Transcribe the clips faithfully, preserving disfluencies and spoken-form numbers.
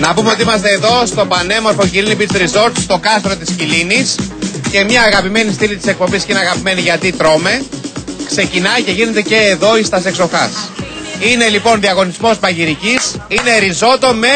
Να πούμε ότι είμαστε εδώ στο πανέμορφο Κιλίνι Beach Resort, στο κάστρο της Κιλίνης. Και μια αγαπημένη στήλη της εκπομπής, και είναι αγαπημένη γιατί τρώμε, ξεκινάει και γίνεται και εδώ η Στας Εξοχάς. Είναι λοιπόν διαγωνισμός μαγειρικής, είναι ριζότο με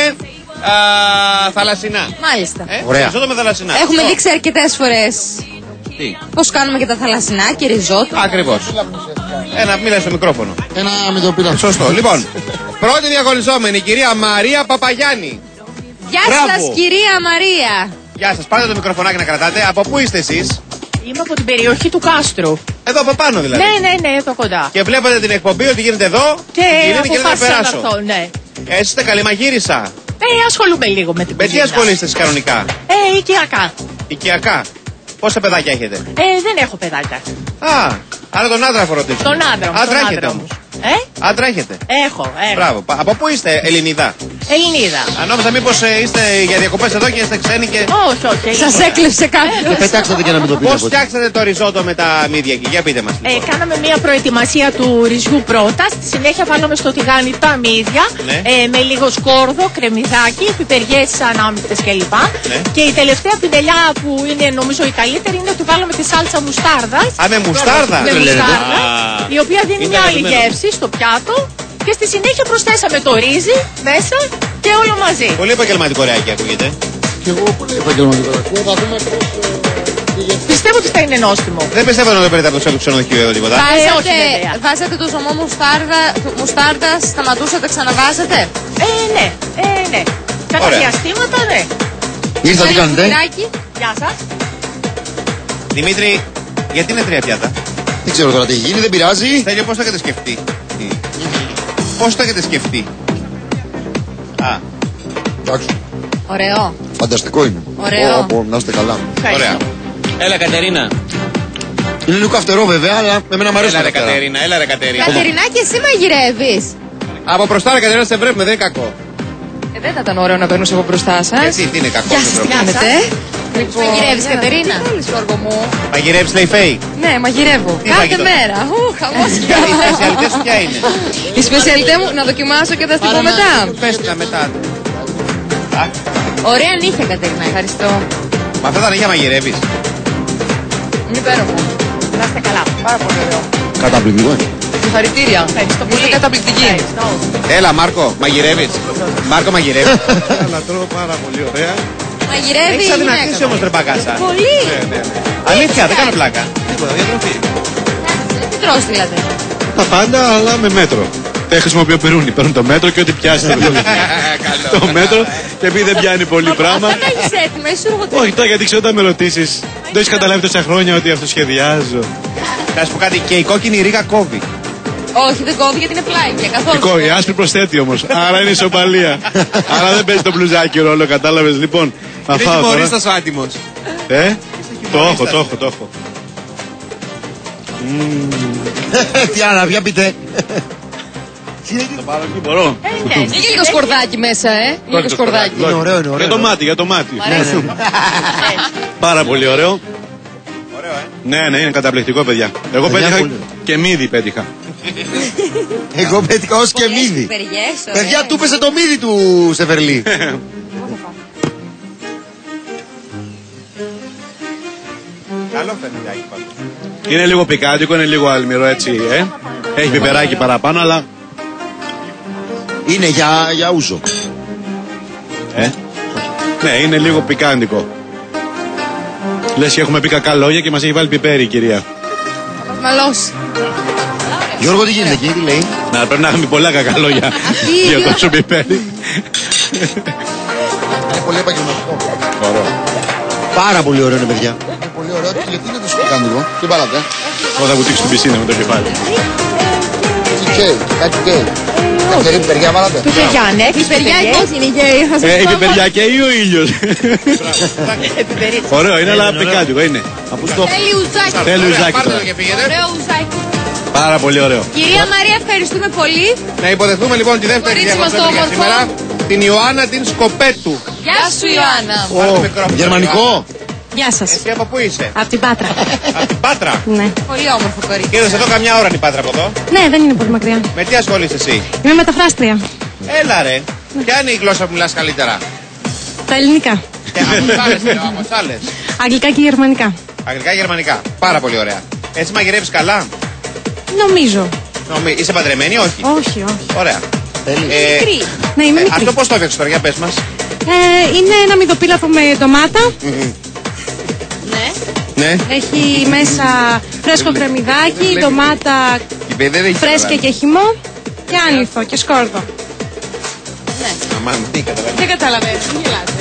α, θαλασσινά. Μάλιστα. Ε, Ωραία. Ριζότο με θαλασσινά. Έχουμε oh. δείξει αρκετές φορές Τι? πώς κάνουμε και τα θαλασσινά και ριζότο. Ακριβώς. Ένα, μίλα στο μικρόφωνο. Ένα με το πειρά. Σωστό. Λοιπόν, πρώτη διαγωνιζόμενη, η κυρία Μαρία Παπαγιάννη. Γεια σας, κυρία Μαρία. Γεια σας, πάρτε το μικροφωνάκι να κρατάτε. Από πού είστε εσείς? Είμαι από την περιοχή του Κάστρου. Εδώ από πάνω δηλαδή. Ναι, ναι, ναι, εδώ κοντά. Και βλέπετε την εκπομπή ότι γίνεται εδώ και αποφάσισα να έρθω, ναι. Εσείς είστε καλή μαγείρισα? Ε, ασχολούμαι λίγο με την Με τι ασχολείστε εσείς κανονικά? Ε, οικιακά. Οικιακά. Πόσα παιδάκια έχετε? Ε, δεν έχω παιδάκια. Α, άρα τον άντρα φορτίζετε. Τον άντρα μου. Άντρα έχετε όμως? Ε? Άντρα έχετε? Έχω, έχω. Μπράβο. Από πού είστε, Ελληνίδα? Ελληνίδα. Αν νόμιζα μήπως ε, είστε για διακοπές εδώ και είστε ξένοι και... Όχι, όχι. Σας έκλεψε κάποιος. Και πετάξτε και να μην το πείτε. Πώς φτιάξατε το ριζότο με τα μύδια εκεί? Για πείτε μας. Ε, κάναμε μια προετοιμασία του ρυζιού πρώτα. Στη συνέχεια βάλαμε στο τηγάνι τα μύδια. Ναι. Ε, με λίγο σκόρδο, κρεμμυδάκι, πιπεριές ανάμεικτες κλπ. Ναι. Και η τελευταία πινελιά που είναι νομίζω η καλύτερη είναι ότι βάλαμε τη σάλτσα μουστάρδας. Α, με μουστάρδα. Με μουστάρδα, Α, η οποία δίνει είναι μια άλλη αγαπημένο. γεύση στο πιάτο. Και στη συνέχεια προσθέσαμε το ρύζι μέσα και όλο μαζί. Πολύ επαγγελματικό ρεάκι ακούγεται. Και εγώ πολύ επαγγελματικό. Θα δούμε πώς. Πιστεύω ότι θα είναι νόστιμο. Δεν πιστεύω να το παίρνετε από το ξενοδοχείο εδώ τίποτα. όχι, Βάζατε, βέβαια. βάζατε το ζωμό μουστάρδα, μουστάρδα, σταματούσατε, ξαναβάζατε. Ε, ναι, ε, ναι. Κατά Ωραία. διαστήματα, ναι. Ήρθα, τι κάνετε? Σφυράκι. Γεια σας. Δημήτρη, γιατί είναι τρία πιάτα? Δεν ξέρω τώρα τι έχει γίνει, δεν πειράζει. Τέλειο, πώς το έχετε σκεφτεί? Πώς το έχετε σκεφτεί? Α, Εντάξει, Ωραίο. φανταστικό είναι. Ωραίο. Πω, πω, να είστε καλά. ωραία. Έλα, Κατερίνα. Είναι λίγο καυτερό βέβαια, αλλά εμένα μου αρέσει. Έλα ρε τα καυτερά. Κατερίνα, έλα ρε Κατερίνα. Κατερινάκη, εσύ μαγειρεύεις. Από μπροστά ρε Κατερίνα, σε βλέπουμε, δεν είναι κακό. Ε, δεν θα ήταν ωραίο να παίρνω από μπροστά σας. Γιατί, τι είναι κακό? Γεια στον σας, τρόπο? τι κάνετε. Λοιπόν, Μαγειρεύεις, ναι, Κατερίνα. Τι θέλεις, Γιώργο μου? Μαγειρεύεις, λέει Φέη. Ναι, μαγειρεύω. Τι Κάθε φαγητό? μέρα. Ου, χαμός. Η σπεσιαλιτέ σου ποια είναι? Η σπεσιαλιτέ μου να δοκιμάσω και θα στην πω μετά. Πες την μετά. Α, Ωραία νύχια, Κατερίνα. Ευχαριστώ. με αυτά τα νύχια μαγειρεύεις? Είναι υπέροχο. Να είστε καλά. Πάρα πολύ ωραίο. Καταπληκτικό είναι. Συγχαρητήρια. Ευχαριστώ πολύ. Είστε καταπληκτικοί. Ευχαριστώ. Έλα Μάρκο, μαγειρεύεις? Μάρκο, μαγειρεύεις? Έλα, τρώω πάρα πολύ ωραία. Μαγειρεύει η Έχεις αδυνατήσει γυναίκα. όμως ρε μπαγκάσα. Πολύ. Αλήθεια, δεν κάνω πλάκα. Τίποτα, διατροφή. Τι τρως δηλαδή? Τα πάντα, αλλά με μέτρο. Δεν χρησιμοποιώ πυρούνι. Παίρνω το μέτρο και ό,τι πιάσει. Το μέτρο και επειδή δεν πιάνει πολύ πράγμα. Δεν τα έχεις έτοιμα, είσαι σουργοτρίπα. Όχι τώρα, γιατί ξέρω όταν με ρωτήσει, δεν έχει καταλάβει τόσα χρόνια ότι αυτοσχεδιάζω. Θα σου πω κάτι, και η κόκκινη ρίγα κόβει. Όχι, δεν κόβει γιατί είναι πλάγια. Η Καθόλου. κό- Η άσπρη προσθέτει όμω. Άρα είναι ισοπαλία. Άρα δεν παίζει το μπλουζάκι ρόλο, κατάλαβε. Λοιπόν, θα Είναι φάω τώρα. χιμωρίστας ο άτιμος. Ε, το έχω, το έχω, το έχω. Τι άλλα, για πείτε. Το πάρω εκεί, μπορώ. Ε, ναι. Είναι και λίγο σκορδάκι μέσα, ε. Λίγο σκορδάκι. Είναι ωραίο, είναι ωραίο. Για το μάτι, για το μάτι. Μ' αρέσει. Πάρα πολύ ωραίο. Ωραίο, ε. Ναι, ναι, είναι καταπληκτικό, παιδιά. Εγώ Παιδιά, πέτυχα πολύ. και μύδι πέτυχα. Εγώ πέτυχα ως και Πολλές μύδι. πιπεριές, ωραία. Παιδιά, του πέσε το μύδι του Σεφερλί. Καλό φαίνεται Άκη πάντως. Είναι λίγο πικάντικο, είναι λίγο αλμυρό έτσι, ε. Έχει πιπεράκι παραπάνω, αλλά. Είναι για, για ούζο. Ε. Ναι, είναι λίγο πικάντικο. Λες και έχουμε πει κακά λόγια και μας έχει βάλει πιπέρι η κυρία. Θα μας μαλώσει. Γιώργο, τι γίνεται εκεί, τι λέει? Να, πρέπει να έχουμε πολλά κακά λόγια για τόσο πιπέρι. Είναι πολύ επαγγελματικό. Ωραίο. Πάρα πολύ ωραίο είναι, παιδιά. Είναι πολύ ωραίο, γιατί είναι τόσο πικάντικο. Τι πάρατε? Εγώ θα βουτήξω στην πισίνα με το κεφάλι. Τι καίει, κάτι καίει. Καθαρή πιπεριά βάλατε? Πιπεριά, ναι. Πιπεριά η κόκκινη και θα σας Ε, η πω. πιπεριά καίει ο ήλιος. Ωραίο, είναι αλλά πικάντικο, είναι. Από στο... Θέλει ουζάκι. Θέλει ουζάκι Πάρτε τώρα. το και πήγαινε. Ωραίο ουζάκι. Πάρα πολύ ωραίο. Κυρία Μαρία, ευχαριστούμε πολύ. Να υποδεχθούμε λοιπόν τη δεύτερη Κορίτσι μας το διαγωνιστή για όμορφο. σήμερα, την Ιωάννα την Σκοπέτου. Γεια σου, Ιωάννα. Πάρε το μικρόφωνο, Γερμανικό. Γεια σας. Εσύ από πού είσαι? Από την Πάτρα. Από την Πάτρα. Ναι. Πολύ όμορφο κορίτσι. Και είδες εδώ καμιά ώρα είναι η Πάτρα από εδώ. Ναι, δεν είναι πολύ μακριά. Με τι ασχολείσαι εσύ? Είμαι μεταφράστρια. Έλα ρε. Ποια είναι η γλώσσα που μιλάς καλύτερα? Τα ελληνικά. Και από άλλες, από άλλες. Αγγλικά και γερμανικά. Αγγλικά και γερμανικά. Πάρα πολύ ωραία. Έτσι μαγειρεύεις καλά. Νομίζω. Νομι... Είσαι παντρεμένη, όχι. Όχι, όχι. Ωραία. Θέλει. Ε, Μικρή. Ναι, είμαι ε, μικρή. αυτό πώς το έφτιαξες τώρα, για πες μας. Ε, είναι ένα μυδοπίλαφο με ντομάτα. Ναι. Ναι. Έχει μέσα φρέσκο κρεμμυδάκι, ντομάτα Η δεν έχει φρέσκια καταλάβει. και χυμό και άνηθο και σκόρδο. Αμάν, τι καταλαβαίνεις. Δεν καταλαβαίνω. Μην γελάτε.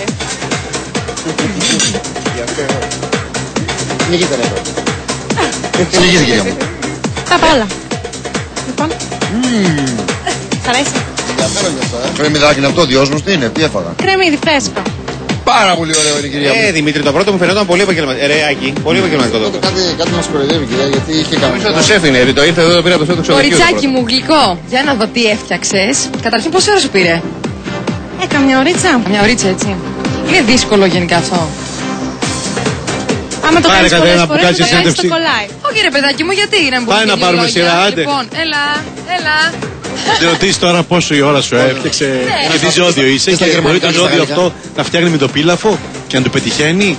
Συνεχίστε, ρε. Συνεχίστε, κυρία μου. Τα πάλα. Λοιπόν. Σ' αρέσει. Ενδιαφέρον γι' αυτό, ε. Κρεμμυδάκι είναι αυτό, δυόσμος, τι είναι, τι έφαγα. Κρεμμύδι φρέσκο. Πάρα πολύ ωραίο είναι, κυρία Ε, μου. Δημήτρη, το πρώτο μου φαινόταν πολύ επαγγελματικό. Ρε, Άκη, πολύ επαγγελματικό το. Κάτι, κάτι μας κοροϊδεύει, κυρία, γιατί είχε Νομίζω κανονικά. το σεφ είναι, το ήρθε εδώ, το πήρα το σεφ του ξενοδοχείου. το Κοριτσάκι πρώτο. μου, γλυκό. Για να δω τι έφτιαξες. Καταρχήν, πόση ώρα σου πήρε? Ε, καμιά ωρίτσα. Μια ωρίτσα, έτσι. Είναι δύσκολο γενικά αυτό. Άμα το Πάρε, κάνεις πολλές Κατερίνα, που φορές, κάνεις το κάνεις, συνέντευξη. το κολλάει. Όχι, ρε παιδάκι μου, γιατί να μην Πάει πούμε να και πάρουμε λόγια. σειρά, άντε. Λοιπόν, έλα, έλα. Τη ρωτήσει τώρα πόσο η ώρα σου έφτιαξε και τι ζώδιο είσαι Και στα και μπορεί γερμανικά το και στα ζώδιο γαλλικά. αυτό να φτιάχνει με το πίλαφο και να του πετυχαίνει.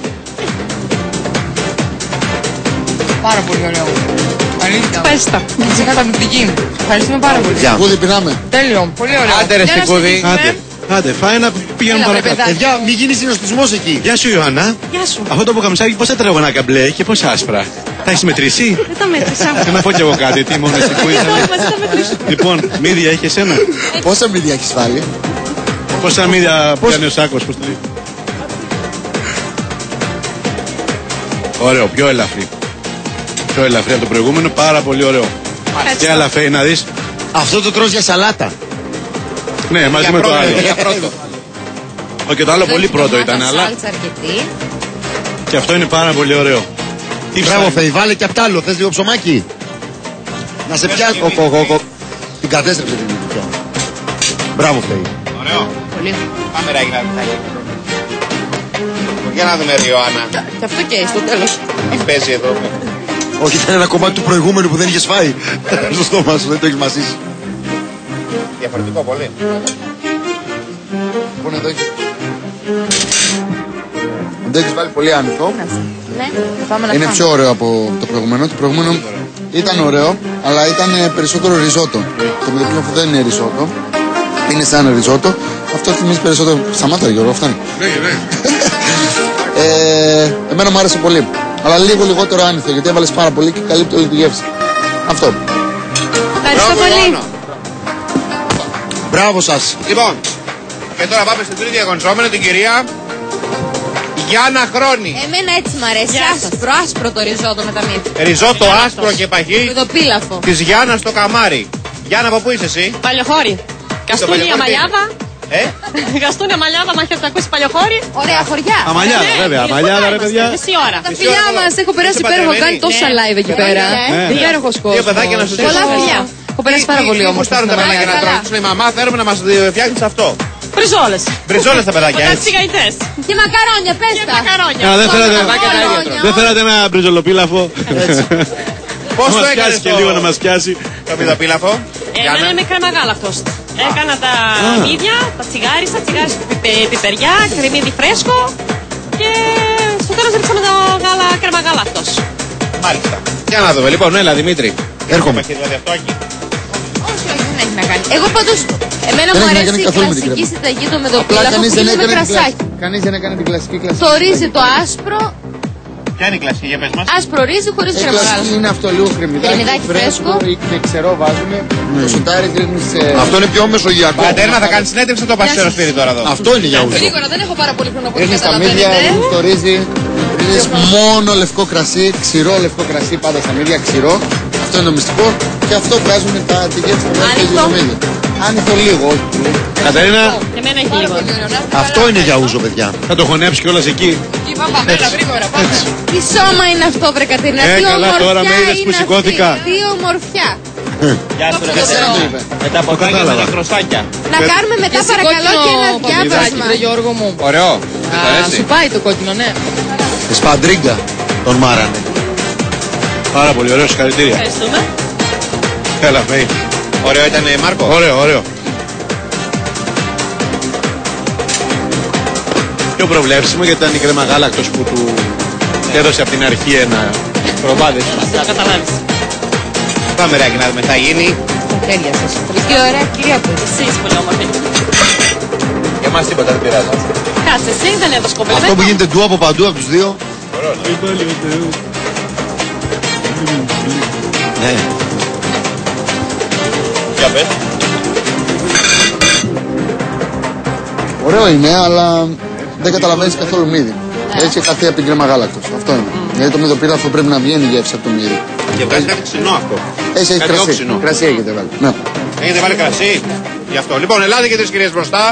Πάρα πολύ ωραίο. Αλήθεια. Ευχαριστώ. Είσαι καταπληκτική. Ευχαριστούμε πάρα πολύ. Γεια. Κούδι πεινάμε. Τέλειο. Πολύ ωραίο. Άντε, ρε, Για να Στικούδη. συνεχίσουμε. Άντε, άντε, φάει να πηγαίνουμε Έλα, βρε, παρακάτω. παιδάκι. Παιδιά, μην γίνει συνοστισμός εκεί. Γεια σου, Ιωάννα. Γεια σου. Αυτό το ποκαμισάκι πόσα τετραγωνάκια μπλε και πόσα άσπρα. Τα έχει μετρήσει. Δεν τα μέτρησα. Και να πω κι εγώ κάτι, τι μόνο εσύ που ήρθανε. Όχι, μαζί τα μετρήσω. Λοιπόν, μύδια έχει εσένα. Πόσα μύδια έχεις βάλει. Πόσα μύδια πιάνει ο Σάκος, πώς το λέει. Ωραίο, πιο ελαφρύ. Πιο ελαφρύ από το προηγούμενο, πάρα πολύ ωραίο. Και αλαφέ, να δεις. Αυτό το τρως για σαλάτα. Ναι, μαζί Για με το πρώτο, άλλο. για πρώτο. Ο και το άλλο πολύ πρώτο ήταν, αλλά Σάλτσα αρκετή. και αυτό είναι πάρα πολύ ωραίο. Τι Μπράβο, ψάχνει? Φέη, βάλε και απ' τ' άλλο. Θες λίγο ψωμάκι. Να σε πιάσει. Ο, ο, ο, ο. Την κατέστρεψε την πια. Μπράβο, Φέη. Ωραίο. Πολύ. Πάμε, ρε, Αγγλά. Για να δούμε, ρε, Ιωάννα. Και αυτό και στο τέλος. Τι παίζει εδώ. Όχι, ήταν ένα κομμάτι του προηγούμενου που δεν είχες φάει. Στο στόμα σου, δεν το έχεις μασίσει. Διαφορετικό πολύ. Λοιπόν, εδώ έχεις. Εδώ έχεις βάλει πολύ άνηθο. Ναι, θα πάμε να Είναι φάμε. πιο ωραίο από το προηγούμενο. Το προηγούμενο ήταν ωραίο, αλλά ήταν ε, περισσότερο ριζότο. Το μυδοπίλαφο δεν είναι ριζότο. Είναι σαν ριζότο. Αυτό θυμίζει περισσότερο. Σταμάτα, Γιώργο, φτάνει. Ναι, ναι. Ε, εμένα μου άρεσε πολύ. Αλλά λίγο λιγότερο άνηθο, γιατί έβαλες πάρα πολύ και καλύπτει όλη τη γεύση. Αυτό. Ευχαριστώ Μπράβο, πολύ. Ιωάννα. Μπράβο σας. Λοιπόν, και τώρα πάμε στην τρίτη αγωνιζόμενη, την κυρία Γιάννα Χρόνη. Εμένα έτσι μ' αρέσει. Άσπρο, άσπρο το ριζότο με τα μύθια. Ριζότο άσπρο και παχύ Με το πίλαφο. της Γιάννας στο καμάρι. Γιάννα, από πού είσαι εσύ? Παλιοχώρι. Καστούνια Καστούνια Μαλιάδα. Ε, Καστούνια Μαλιάδα, μα έχετε ακούσει παλιοχώρι. Ωραία χωριά. Αμαλιάδα, Ναι, βέβαια. είναι Αμαλιάδα, κοντά ρε είμαστε, παιδιά. Μισή ώρα. Τα φιλιά ώρα. μας, έχω περάσει Είστε υπέροχο. παντρεμένοι? Κάνει τόσα Ναι. live εκεί πέρα. Ναι. Υπέροχος κόσμος. Δύο παιδάκια να σου Πολλά δώσω. φιλιά. Έχω περάσει πάρα πολύ Όμω όμορφα. φτάνουν τα στην παιδάκια να Αμαλιάδα. τρώνε. Τους λέει, μαμά, θέλουμε να μας φτιάχνεις αυτό. Μπριζόλες. Μπριζόλες τα παιδάκια, έτσι. Τσιγαϊτές. Και μακαρόνια, πες τα. μακαρόνια. Α, δεν θέλατε, Μακαρόνια. δεν θέλατε ένα μπριζολοπίλαφο. Πώς Να το μας έκανες πιάσει και λίγο να μας πιάσει. το μυδοπίλαφο? Εμένα είναι με κρεμαγάλακτος. Έκανα τα μύδια, τα τσιγάρισα, τσιγάρισα πιπε- πιπεριά, κρεμμύδι φρέσκο και στο τέλος ρίξαμε το γάλα κρεμαγάλακτος. Μάλιστα. Για να δούμε. Λοιπόν, έλα Δημήτρη. Έρχομαι. Έχει δηλαδή αυτό εκεί. Όχι, όχι, δεν έχει να κάνει. Εγώ πάντως, εμένα Δεν μου έχει να αρέσει κάνει η καθόλου με την κλασική κρέμα. συνταγή το Απλά μεδοπίλαφο κανείς που δεν είναι με έκανε την κρασάκι. κλασική. Κανείς δεν έκανε την κλασική κλασική. Το ρύζι το άσπρο, Ποια είναι η κλασική, για πες μας. άσπρο ρύζι χωρίς Η κλασική κρεμαγάλακτος. είναι αυτό, λίγο κρεμμυδάκι, Κρεμμυδάκι φρέσκο φρέσκο. ή και ξερό βάζουμε. Το σουτάρι ρίχνεις σε... Αυτό είναι πιο μεσογειακό. Κατέρινα, θα κάνεις συνέντευξη το πασέρο σπίτι τώρα εδώ. Αυτό είναι για ούζο. Γρήγορα, δεν έχω πάρα πολύ χρόνο που Ρίχνεις τα μύδια, ρίχνεις το ρύζι, ρίχνεις μόνο λευκό κρασί, ξηρό λευκό κρασί πάντα στα μύδια, ξηρό. Αυτό είναι το μυστικό και αυτό βγάζουν τα τη γεύση που βγάζει Άνοιχτο. το μύδι. Άνοιχτο λίγο, όχι πολύ. Κατερίνα, Εμένα έχει λίγο. Αυτό είναι για ούζο, παιδιά. θα το χωνέψει κιόλας εκεί. Εκεί πάμε, έλα γρήγορα, πάμε. Τι σώμα είναι αυτό, βρε Κατερίνα. Ε, Τι καλά, τώρα με ομορφιά είδες που είναι σηκώθηκα. αυτή. Τι ομορφιά. Γεια σου, Για σένα το είπε. με τα ποτάκια με κατάλαβα. τα χρωστάκια. Να κάνουμε μετά παρακαλώ και ένα διάβασμα. Βρε Γιώργο μου. Ωραίο. Α, σου πάει το κόκκινο, ναι. Σπαντρίγκα τον μάρανε. Πάρα πολύ ωραίο, συγχαρητήρια. Ευχαριστούμε. Έλα, Φέη. Ωραίο ήταν, Μάρκο. Ωραίο, ωραίο. πιο προβλέψιμο γιατί ήταν η κρέμα γάλακτος που του έδωσε από την αρχή ένα προβάδες. Να καταλάβεις. Πάμε ράκι να δούμε τι θα γίνει. Τα χέρια σας. Τι ωραία κυρία που είσαι. Εσύ είσαι πολύ όμορφη. Για μας τίποτα δεν πειράζει. Κάτσε, εσύ δεν έδωσε κοπελάκι. Αυτό που γίνεται ντου από παντού από τους δύο. Ναι. Για πες. Ωραίο είναι, αλλά δεν καταλαβαίνεις καθόλου μύδι. Έχει χαθεί από την κρέμα γάλακτος. Αυτό είναι. Γιατί το μυδοπίλαφο πρέπει να βγαίνει η γεύση από το μύδι. Και βγάζει κάτι ξινό αυτό. Έχει, έχει Κάτι κρασί. όξινο. Κρασί έχετε βάλει. Ναι. Έχετε βάλει κρασί. Γι' αυτό. Λοιπόν, ελάτε και τρεις κυρίες μπροστά.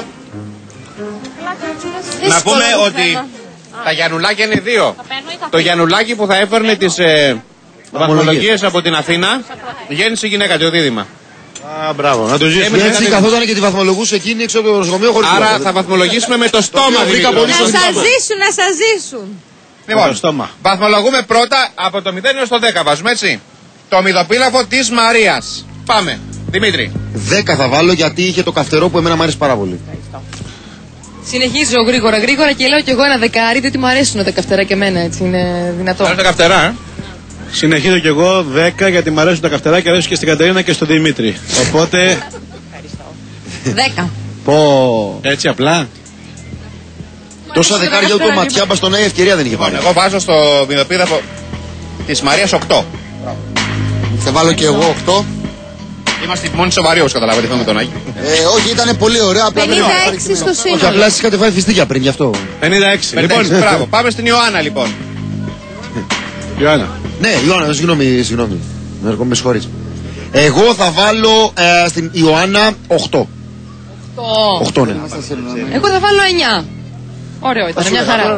Να πούμε ότι τα Γιαννουλάκια είναι δύο. Το Γιαννουλάκι που θα έφερνε τις ε, βαθμολογίες από την Αθήνα γέννησε γυναίκα, το δίδυμα. Α, μπράβο, να το ζήσουμε. Έμεινε Έτσι καθόταν και τη βαθμολογούσε εκείνη έξω από το νοσοκομείο χωρίς Άρα τίποτα. θα βαθμολογήσουμε με το στόμα, βρήκα Δημήτρη. πολύ Να σωστά. σας ζήσουν, να σας ζήσουν. Λοιπόν, το στόμα. βαθμολογούμε πρώτα από το μηδέν έως το δέκα βάζουμε, έτσι. Το μυδοπίλαφο της Μαρίας. Πάμε, Δημήτρη. δέκα θα βάλω γιατί είχε το καυτερό που εμένα μου αρέσει πάρα πολύ. Συνεχίζω γρήγορα γρήγορα και λέω κι εγώ ένα δεκάρι, διότι μου αρέσουν τα καυτερά και εμένα, έτσι είναι δυνατό. Βάλε τα καυτερά, ε. Συνεχίζω κι εγώ δέκα γιατί μου αρέσουν τα καυτερά και αρέσουν και στην Κατερίνα και στον Δημήτρη. Οπότε. Δέκα. Πω. Έτσι απλά. Τόσα δεκάρια ούτε ο Ματιά Μπαστονάη ευκαιρία δεν είχε πάρει. Εγώ βάζω στο μυδοπίλαφο της Μαρίας οκτώ. Θα βάλω και εγώ οκτώ. Είμαστε μόνοι σοβαροί όπως καταλάβατε, αυτό με τον Άγιο. Ε, όχι, ήταν πολύ ωραία. Απλά πενήντα δεν έξι πάρει στο κείμενο. σύνολο. Όχι, απλά εσείς είχατε φάει φιστίκια πριν γι' αυτό. πενήντα έξι. Λοιπόν, Λοιπόν, μπράβο. Πάμε στην Ιωάννα λοιπόν. Ιωάννα. Ναι, Ιωάννα, συγγνώμη, συγγνώμη. Με με συγχωρείς. Εγώ θα βάλω ε, στην Ιωάννα οκτώ. οκτώ, ναι. Εγώ θα βάλω εννιά. Ωραίο ήταν, μια χαρά.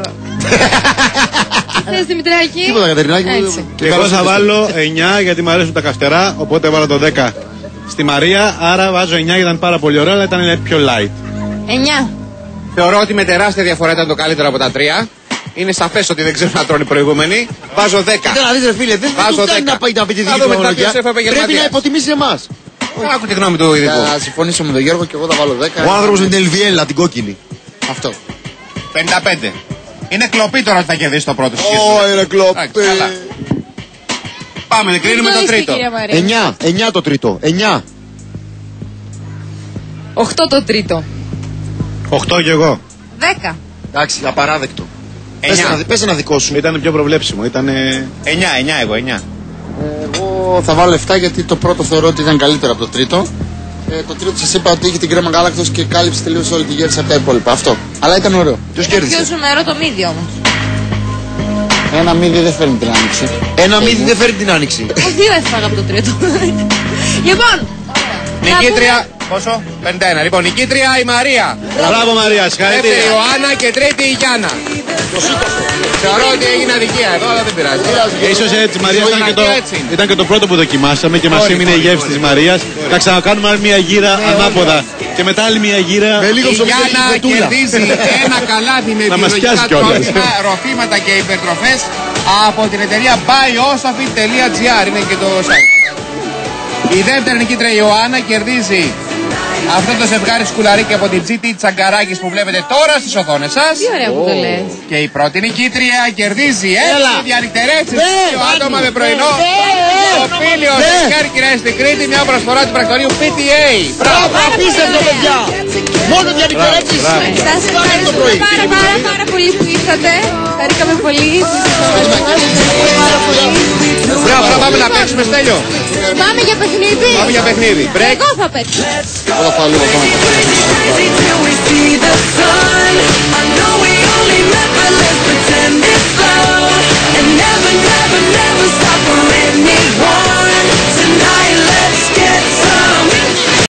Θες Δημητράκη? Τίποτα, Κατερινάκη. Έτσι. Και εγώ θα βάλω εννιά γιατί μου αρέσουν τα καυτερά, οπότε βάλω το δέκα στη Μαρία. Άρα βάζω εννιά γιατί ήταν πάρα πολύ ωραίο, αλλά ήταν πιο light. Εννιά. Θεωρώ ότι με τεράστια διαφορά ήταν το καλύτερο από τα τρία. Είναι σαφές ότι δεν ξέρουν να τρώνε οι προηγούμενοι. Βάζω δέκα. Κοίτα να δεις ρε φίλε, δεν Βάζω του κάνει δέκα. να πάει να πει τη Θα δική του δούμε τι θα πει ο βαθμολογία. σεφ επαγγελματίας. Πρέπει να υποτιμήσει εμάς. Δεν άκου τη γνώμη του ειδικού. Θα συμφωνήσω με τον Γιώργο και εγώ θα βάλω δέκα. Ο άνθρωπος με την Ελβιέλα, την κόκκινη. Αυτό. πενήντα πέντε. Είναι κλοπή τώρα ότι θα κερδίσει το πρώτο σχέδιο. Ω, είναι κλοπ. Εντάξει, καλά. Πάμε, κρίνουμε το τρίτο. εννιά, εννιά το τρίτο. εννιά. Οκτώ το τρίτο. οκτώ κι εγώ. Δέκα. Εντάξει, απαράδεκτο. Πες εννιά. ένα, πες ένα δικό σου. Ήταν πιο προβλέψιμο. Ήταν. εννιά, εννιά εγώ, εννιά. Εγώ θα βάλω επτά γιατί το πρώτο θεωρώ ότι ήταν καλύτερο από το τρίτο. Ε, το τρίτο σας είπα ότι είχε την κρέμα γάλακτος και κάλυψε τελείως όλη τη γεύση από τα υπόλοιπα. Αυτό. Αλλά ήταν ωραίο. Ποιος Πιο κέρδισε? ζουμερό το μύδι όμως. Ένα μύδι δεν φέρνει την άνοιξη. Ένα μύδι δεν φέρνει την άνοιξη. Εγώ δύο έφαγα από το τρίτο. Λοιπόν. Νικήτρια, πόσο? πενήντα ένα. Λοιπόν, νικήτρια η Μαρία. Μπράβο Μαρία, Δεύτερη συγχαρητήρια. η Ιωάννα και τρίτη η Γιάννα. Θεωρώ ότι έγινε αδικία εδώ, αλλά δεν πειράζει. Ίσως έτσι, Μαρία, ήταν και, το, Έτσι είναι. ήταν και το πρώτο που δοκιμάσαμε και μας Όλοι, έμεινε η όλοι, γεύση όλοι. της Μαρίας. Θα ξανακάνουμε άλλη μια γύρα ανάποδα και μετά άλλη μια γύρα. Με λίγο Η ψωμί και Γιάννα φετούλα. κερδίζει ένα καλάθι με Να μας βιολογικά πιάσει κιόλας. τρόφιμα, ροφήματα και υπερτροφές από την εταιρεία biosofit τελεία gr. Είναι και το site. Η δεύτερη νικήτρια η Ιωάννα κερδίζει αυτό το ζευγάρι σκουλαρίκι από την τζι τι Τσαγκαράκης που βλέπετε τώρα στις οθόνες σας. Τι ωραία που το λες. Και η πρώτη νικήτρια κερδίζει έξι διανυκτερεύσεις δύο άτομα με πρωινό. Το φίλιο ζευγάρι κυρία στην Κρήτη, μια προσφορά του πρακτορείου πι τι έι. Μπράβο, απίστευτο παιδιά. Μόνο διανυκτερεύσεις. Σας ευχαριστούμε πάρα πάρα πάρα πολύ που ήρθατε. Χαρήκαμε πολύ. Πάρα πολύ. Μπράβο, τώρα πάμε να παίξουμε, Στέλιο. Πάμε για παιχνίδι. Πάμε για παιχνίδι. Break. Εγώ θα παίξω. Εγώ θα πάω λίγο πάνω. Till we see the sun. I know